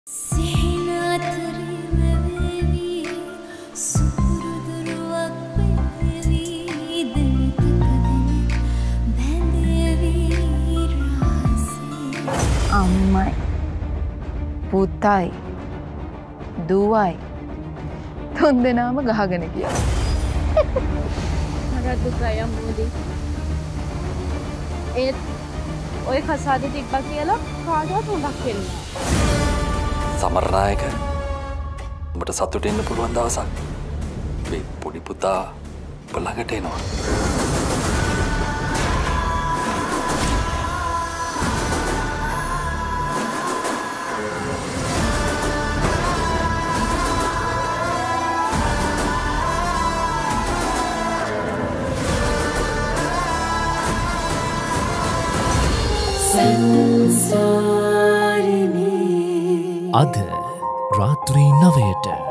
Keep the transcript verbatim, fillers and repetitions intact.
අම්මයි පුතයි දුවයි තුන් දෙනාම ගහගෙන ගියා. මට දුකයි අම්මෝදී. ඒත් ඔය කසාදෙ තිබ්බා කියලා කාටවත් හොඳක් වෙන්නේ නැහැ. සමරනායක උඹට සතුට වෙන්න පුළුවන් දවසක් මේ පොඩි පුතා ඔබ ළඟට එනවා. අද රාත්‍රී නවයට